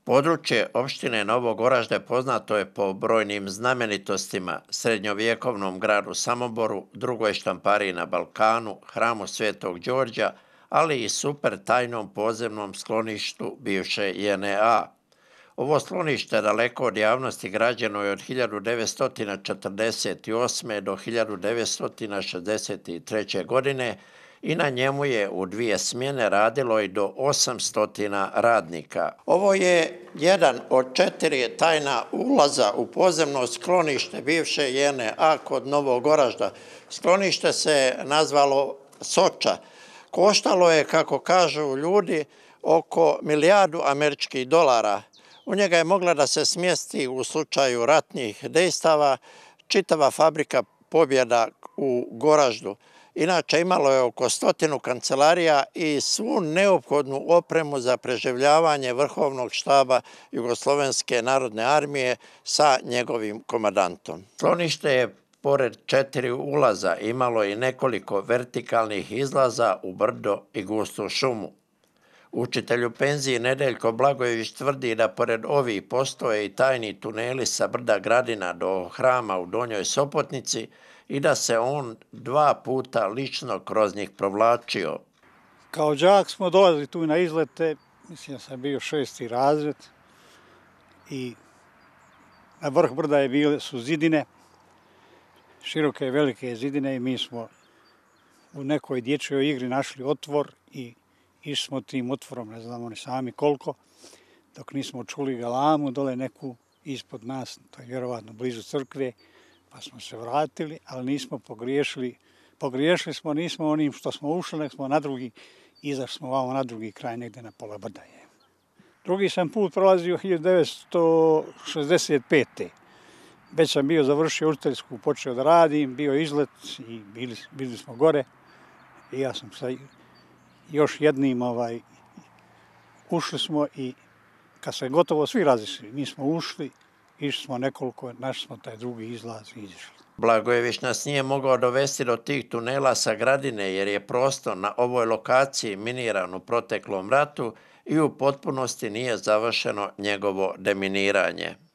Područje opštine Novog Oražde poznato je po brojnim znamenitostima, srednjovjekovnom gradu Samoboru, drugoj štampariji na Balkanu, hramu Svetog Đorđa, ali i super tajnom podzemnom skloništu bivše JNA. Ovo sklonište daleko od javnosti građeno je od 1948. do 1963. godine i na njemu je u 2 smjene radilo i do 800 radnika. Ovo je jedan od 4 tajna ulaza u podzemno sklonište bivše JNA kod Novog Oražda. Sklonište se nazvalo Soča. Koštalo je, kako kažu ljudi, oko $1.000.000 američkih. U njega je mogla da se smjesti u slučaju ratnih dejstava čitava fabrika Pobjeda u Goraždu. Inače, imalo je oko 100 kancelarija i svu neophodnu opremu za preživljavanje Vrhovnog štaba Jugoslovenske narodne armije sa njegovim komandantom. Sklonište je pored 4 ulaza imalo i nekoliko vertikalnih izlaza u brdo i gustu šumu. Učitelj u penziji Nedeljko Blagojević tvrdi da pored ovih postoje i tajni tuneli sa brda Gradina do hrama u Donjoj Sopotnici i da se on 2 puta lično kroz njih provlačio. Kao đak smo dolazili tu na izlete, mislim da sam bio 6. razred i na vrh brda bile su zidine, široke velike zidine i mi smo u nekoj dječjoj igri našli otvor i išli smo tim otvorom, ne znamo ni sami koliko, dok nismo čuli galamu dole neku ispod nas, to je vjerovatno blizu crkve, pa smo se vratili, ali nismo pogriješili. Pogriješili smo, nismo onim što smo ušli, nek smo na drugi, izašli smo vamo na drugi kraj, negdje na pola brda je. Drugi sam put prolazio 1965. Već sam bio završio učiteljsku, počeo da radim, bio izlet i bili smo gore. I ja sam sa još jednim ušli smo i kad se gotovo svi razišli, mi smo ušli, išli smo nekoliko, našli smo taj drugi izlaz i izišli. Blagojević nas nije mogao dovesti do tih tunela sa Gradine jer je prostor na ovoj lokaciji miniran u proteklom ratu i u potpunosti nije završeno njegovo deminiranje.